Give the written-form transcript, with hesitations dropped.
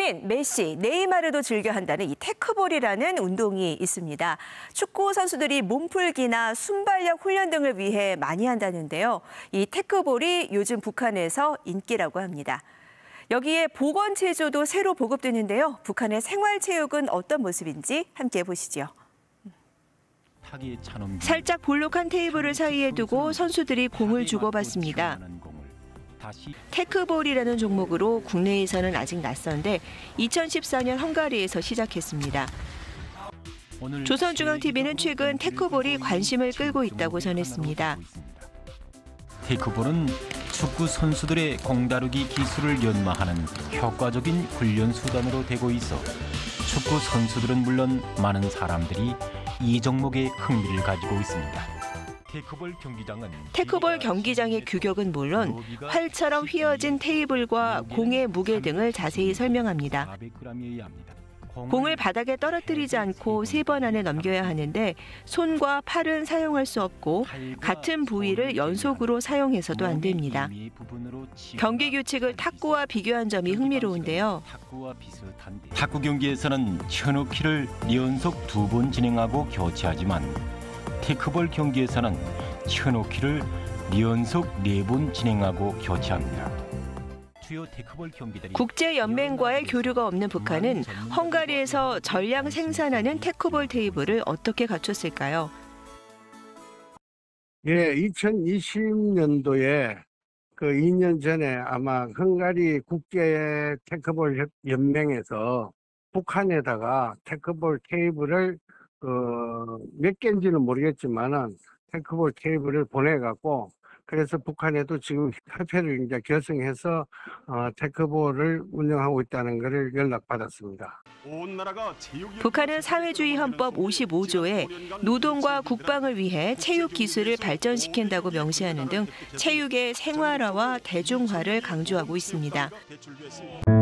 스타들인 메시, 네이마르도 즐겨 한다는 이 테크볼이라는 운동이 있습니다. 축구 선수들이 몸풀기나 순발력 훈련 등을 위해 많이 한다는데요. 이 테크볼이 요즘 북한에서 인기라고 합니다. 여기에 보건체조도 새로 보급되는데요. 북한의 생활체육은 어떤 모습인지 함께 보시죠. 살짝 볼록한 테이블을 사이에 두고 선수들이 공을 주고받습니다. 테크볼이라는 종목으로 국내에서는 아직 낯선데 2014년 헝가리에서 시작했습니다. 조선중앙TV는 최근 테크볼이 관심을 끌고 있다고 전했습니다. 테크볼은 축구 선수들의 공 다루기 기술을 연마하는 효과적인 훈련 수단으로 되고 있어 축구 선수들은 물론 많은 사람들이 이 종목에 흥미를 가지고 있습니다. 테크볼 경기장의 규격은 물론 활처럼 휘어진 테이블과 공의 무게 등을 자세히 설명합니다. 공을 바닥에 떨어뜨리지 않고 3번 안에 넘겨야 하는데 손과 팔은 사용할 수 없고 같은 부위를 연속으로 사용해서도 안 됩니다. 경기 규칙을 탁구와 비교한 점이 흥미로운데요. 탁구 경기에서는 현혹키를 연속 2번 진행하고 교체하지만 테크볼 경기에서는 현혹키를 연속 4번 진행하고 교체합니다. 국제연맹과의 교류가 없는 북한은 헝가리에서 전량 생산하는 테크볼 테이블을 어떻게 갖췄을까요? 예, 2020년도에 그 2년 전에 아마 헝가리 국제 테크볼 연맹에서 북한에다가 테크볼 테이블을 몇 개인지는 모르겠지만은 테크볼 테이블을 보내갖고 그래서 북한에도 지금 협회를 이제 결성해서 테크볼을 운영하고 있다는 것을 연락받았습니다. 북한은 사회주의 헌법 55조에 노동과 국방을 위해 체육 기술을 발전시킨다고 명시하는 등 체육의 생활화와 대중화를 강조하고 있습니다.